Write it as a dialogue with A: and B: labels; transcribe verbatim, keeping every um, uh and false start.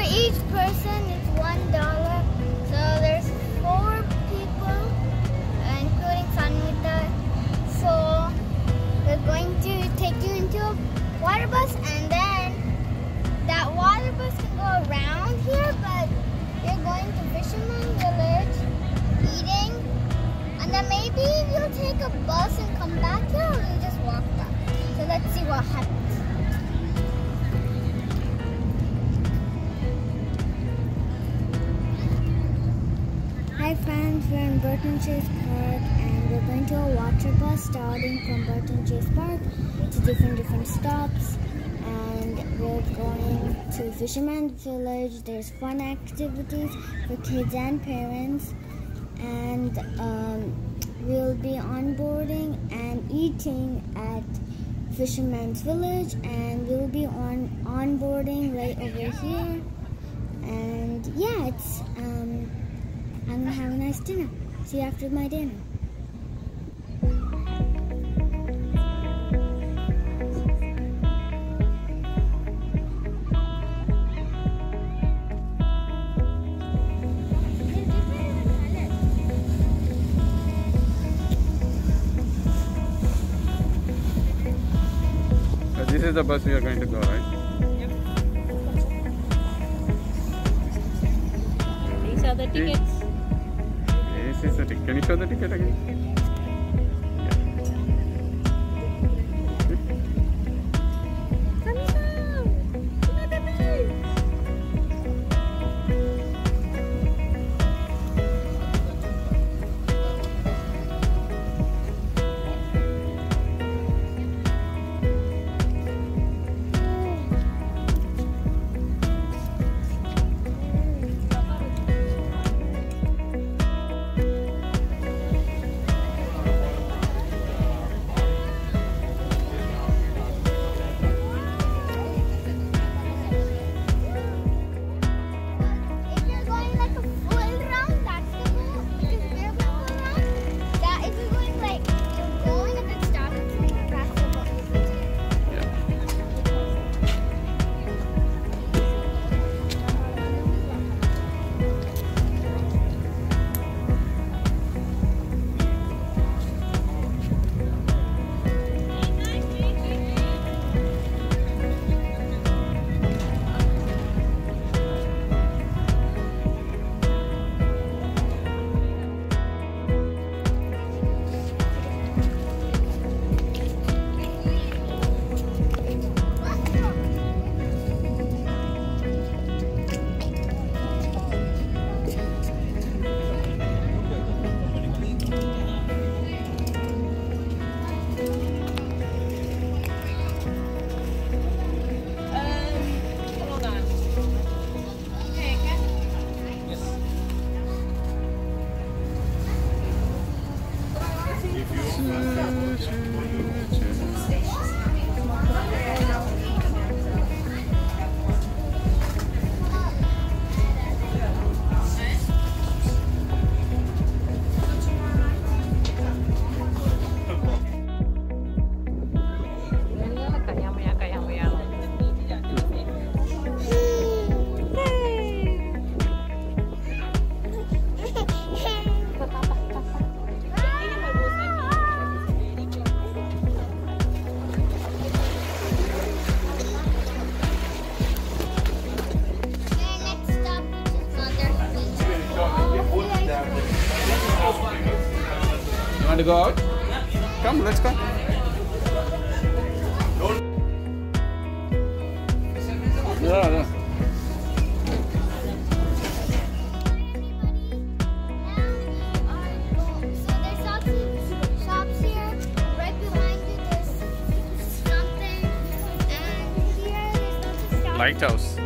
A: each person is one dollar. So there's four people, including Sanmita. So we're going to take you into a water bus, and then that water bus can go around here, but we're going to Fisherman Village, eating, and then maybe we'll take a bus and come back here, or we'll just walk back. So let's see what happens. Hi friends, we're in Burton Chase Park, and we're going to a water bus starting from Burton Chase Park to different different stops, and we're going to Fisherman's Village. There's fun activities for kids and parents, and um, we'll be onboarding and eating at Fisherman's Village, and we'll be on onboarding right over here. And yeah, it's um, I'm gonna have a nice dinner. See you after my dinner.
B: So this is the bus we are going to go, right?
C: Yep. These are the tickets.
B: This is the ticket. Can you show the ticket again? Want to go out? Come, let's go. Yeah, yeah. Lighthouse.